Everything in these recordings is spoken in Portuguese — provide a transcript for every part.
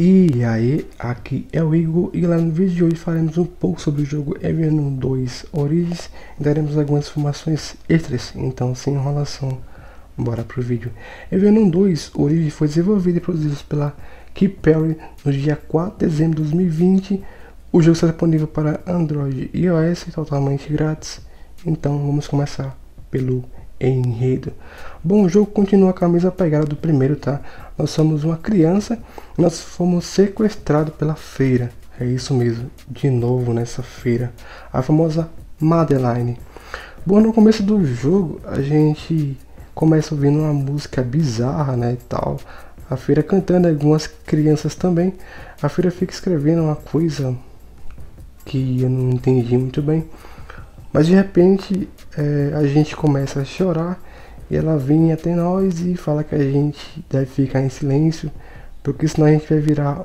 E aí, aqui é o Igor e lá no vídeo de hoje faremos um pouco sobre o jogo Evian 2 Origins e daremos algumas informações extras, então sem enrolação, bora pro vídeo. Evian 2 Origins foi desenvolvido e produzido pela Keep Perry no dia 4 de dezembro de 2020. O jogo está disponível para Android e iOS totalmente grátis, então vamos começar pelo enredo. Bom, o jogo continua com a mesma pegada do primeiro, tá? Nós somos uma criança, nós fomos sequestrados pela feira. É isso mesmo, de novo nessa feira, a famosa Madeline. Bom, no começo do jogo a gente começa ouvindo uma música bizarra, né, e tal. A feira cantando, algumas crianças também. A feira fica escrevendo uma coisa que eu não entendi muito bem. Mas de repente a gente começa a chorar e ela vem até nós e fala que a gente deve ficar em silêncio, porque senão a gente vai virar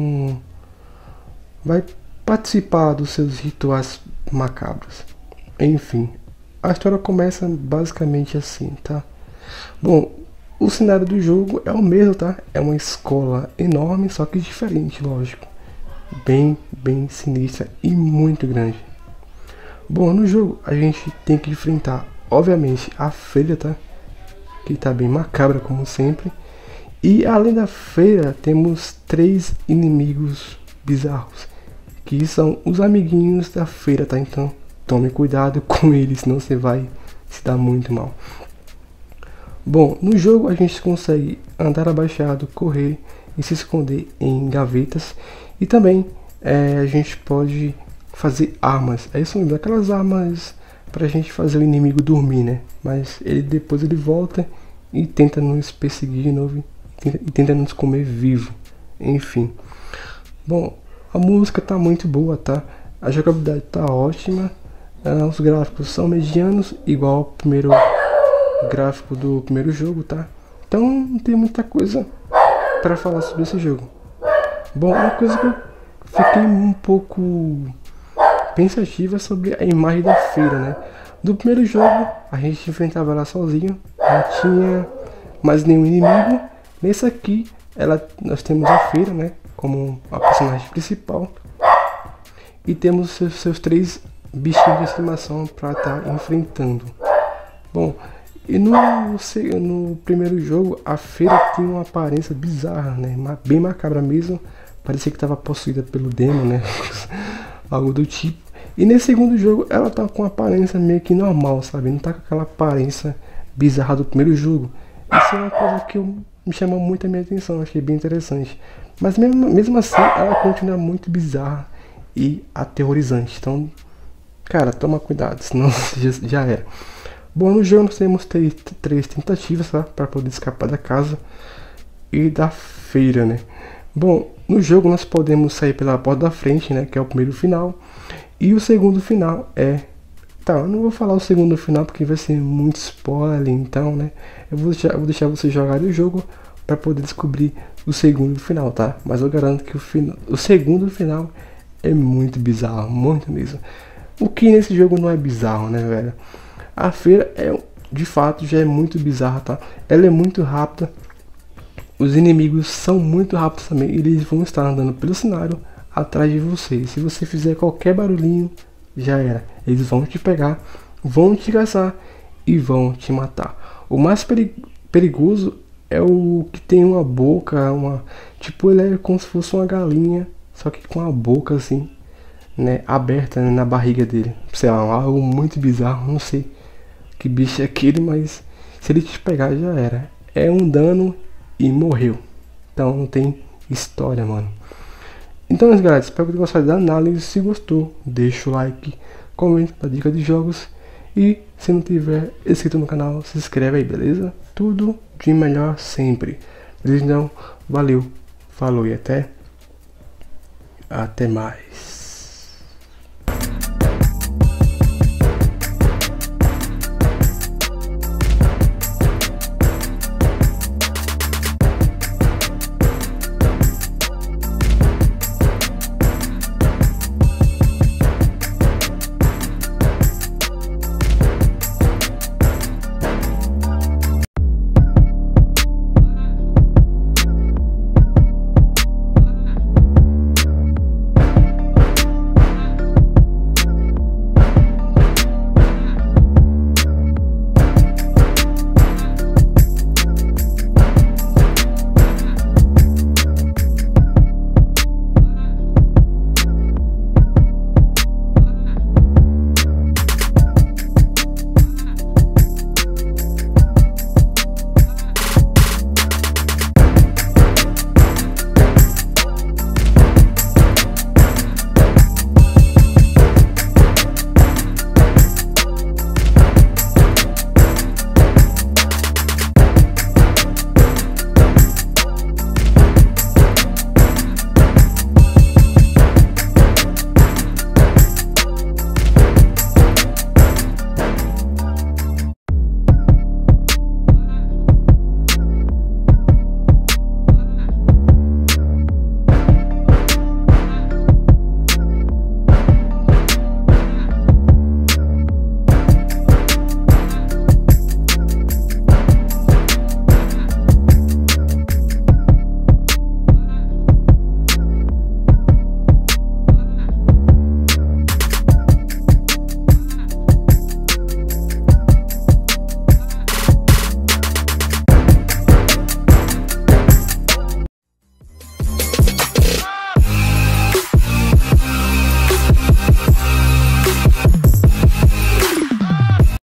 vai participar dos seus rituais macabros. Enfim, a história começa basicamente assim, tá? Bom, o cenário do jogo é o mesmo, tá? É uma escola enorme, só que diferente, lógico. Bem sinistra e muito grande. Bom, no jogo a gente tem que enfrentar, obviamente, a feira, tá? Que tá bem macabra como sempre. E além da feira, temos 3 inimigos bizarros, que são os amiguinhos da feira, tá? Então tome cuidado com eles, senão você vai se dar muito mal. Bom, no jogo a gente consegue andar abaixado, correr e se esconder em gavetas. E também a gente pode fazer armas, é isso mesmo, aquelas armas pra gente fazer o inimigo dormir, né? Mas depois ele volta e tenta nos perseguir de novo e tenta nos comer vivo. Enfim. Bom, a música tá muito boa, tá? A jogabilidade tá ótima. Os gráficos são medianos, igual ao primeiro gráfico do primeiro jogo, tá? Então não tem muita coisa pra falar sobre esse jogo. Bom, uma coisa que eu fiquei um pouco pensativa sobre a imagem da feira, né? Do primeiro jogo a gente enfrentava ela sozinho, não tinha mais nenhum inimigo. Nesse aqui nós temos a feira, né, como a personagem principal, e temos seus 3 bichinhos de estimação para estar enfrentando. Bom, e no primeiro jogo a feira tinha uma aparência bizarra, né, bem macabra mesmo, parecia que estava possuída pelo demônio, né, algo do tipo. E nesse segundo jogo ela tá com uma aparência meio que normal, sabe? Não tá com aquela aparência bizarra do primeiro jogo. Isso é uma coisa que me chamou muito a minha atenção, achei bem interessante. Mas mesmo assim ela continua muito bizarra e aterrorizante. Então, cara, toma cuidado, senão já era. Bom, no jogo nós temos 3 tentativas, tá? Para poder escapar da casa e da feira, né? Bom, no jogo nós podemos sair pela porta da frente, né? Que é o primeiro final. E o segundo final tá, eu não vou falar o segundo final porque vai ser muito spoiler, então, né? Eu vou deixar vocês jogarem o jogo para poder descobrir o segundo final, tá? Mas eu garanto que o segundo final é muito bizarro, muito mesmo. O que nesse jogo não é bizarro, né, velho? A feira de fato já é muito bizarra, tá? Ela é muito rápida. Os inimigos são muito rápidos também. Eles vão estar andando pelo cenário atrás de você. Se você fizer qualquer barulhinho, já era. Eles vão te pegar, vão te caçar e vão te matar. O mais perigoso é o que tem uma boca, tipo, ele é como se fosse uma galinha, só que com a boca assim, né, aberta, né, na barriga dele. Sei lá, algo muito bizarro, não sei que bicho é aquele, mas se ele te pegar já era. É um dano e morreu. Então não tem história, mano. Então, galera, espero que tenham gostado da análise. Se gostou, deixa o like, comenta a dica de jogos e se não tiver inscrito no canal, se inscreve aí, beleza? Tudo de melhor sempre. Beleza? Então, valeu, falou e até mais.